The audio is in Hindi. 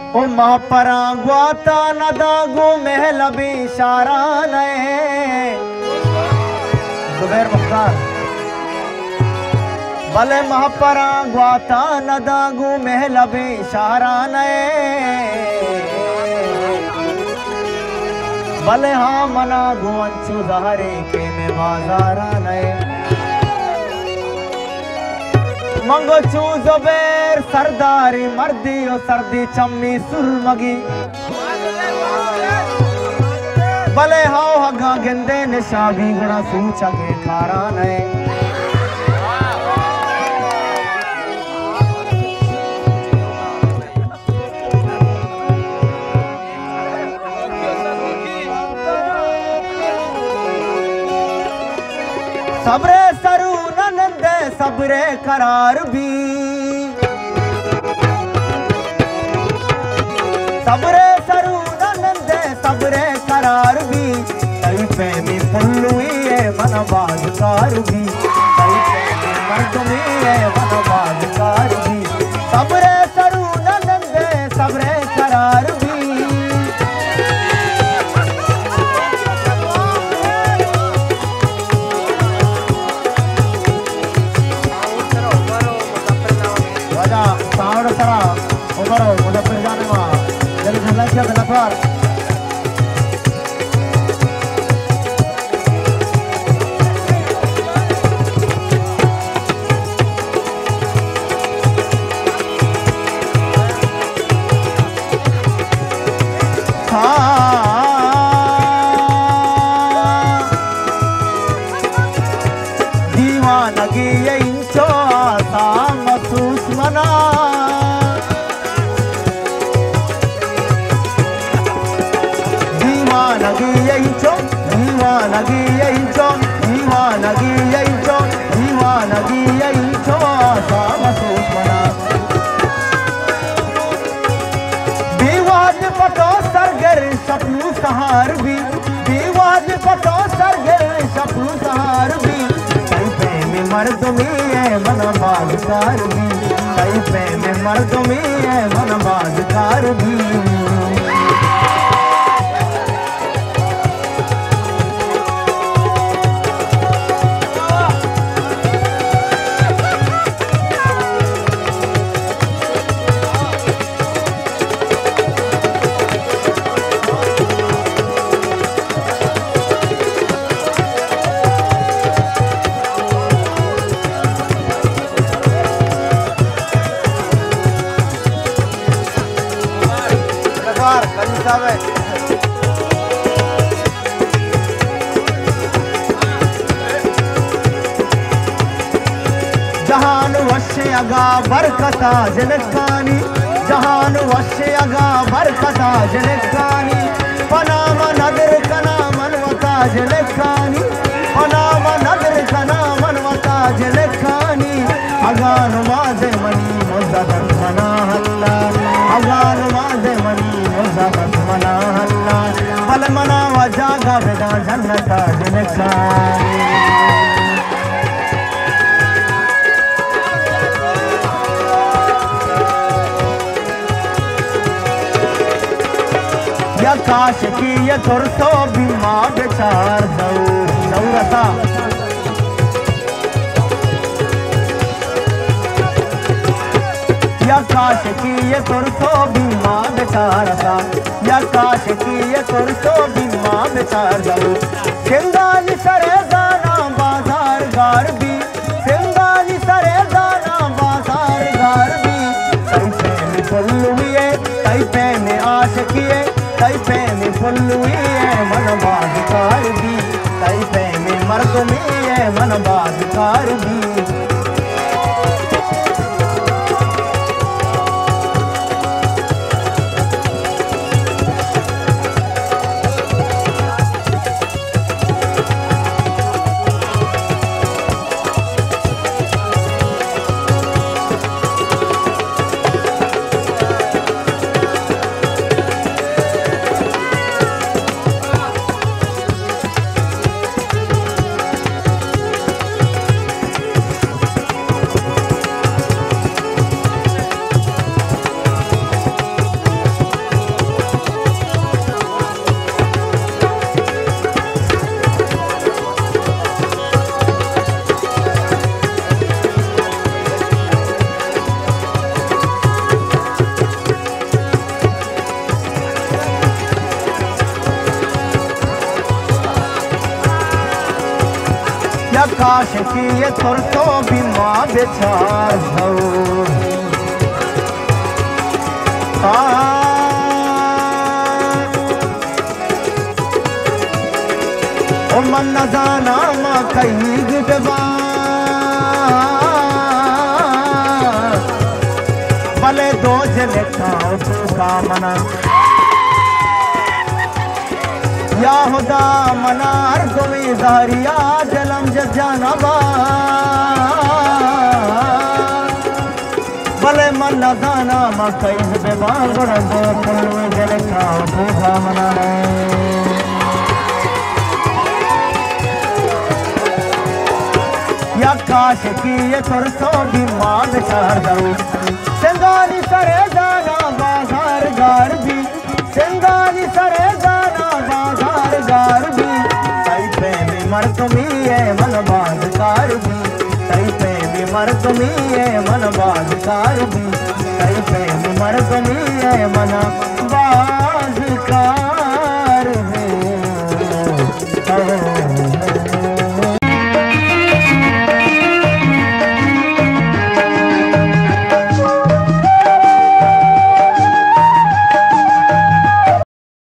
ओ माँ परा ग्वाता न दागो महल भी शारा नए जुबैर मुख्तार भले माँ परा ग्वाता न दागो महल भी शारा नए भले हाँ मना गुअंचू जहरे के में बाजारा नए मंगो चू जुबैर सरदारी मर्दी ओ सर्दी चम्मी सुरमगी भले हाओ हगा गिंदे निशाबी गुणा सूचा के खारा नए सबरे सरू नंदे सबरे करार भी सबरे सरू नंदे सबरे करार भी कई पे में पुल्लुई है मनबाजकार भी कई पे में मर्दमी है मनबाजकार भी सबरे सरू नंदे सबरे करार भी Umaro, mudah berjalan mah. Jadi jalan siapa lapar? दीवानगी ये इंचो आसा महसूस मना दीवानगी यही चो दीवानगी यही चो दीवानगी यही चो दीवानगी यही चो आशा महसूस मना दीवाज पतो सरगर सपनू सहार भी दीवाज पतो सरगर सपनू सहार भी कई पे में मर्दमी है मनबाजकार भी कई पे में मर्दमी है मनबाजकार भी जहान वश्य अगा बरकता जनकानी जहान वश्य अगा बरकता जनकानी पनाम नदर कना मनवता जनकानी पनाम नदर कना मनवता जनकानी अगान माजे मनी मुज़्ज़त मना हल्ला अगान माजे मनी मुज़्ज़त मना हल्ला बल मना वजागा बेदा जन्नता जनकानी या काश की ये तुरसो भी माँ बेचार दौरता या काश की ये तुरसो भी माँ बेचारता या काश की ये तुरसो भी माँ बेचार दौ सिंगानी सरे दाना बाजार गार भी सिंगानी सरे दाना बाजार गार भी कई पे में पुल्लुई है कई पे में आशिकी कई पे में पुल्लुई है मनबाजकार भी कई पे में मर्दमी है मनबाजकार भी काश की ये तुर तो भी माँ बेचार हो ओ मन न जाना माँ कहीं गिटवा भले दो जने खाओ तू का मना या खुदा मना हर कोई दारिया जलम जाना बा भले मन न जाना माँ कहीं गिटवा बड़ा दो जने खाओ तू का मना या काश की ये तुरसो भी माँ बेचार दो सिंगारी सरे जाना बाजार गार भी सिंगारी सरे जाना बाजार गार भी सही पे भी मर तुम्ही है मन बाजार भी सही पे भी मर तुम्ही है मन बाजार भी सही पे भी मर तुम्ही है मन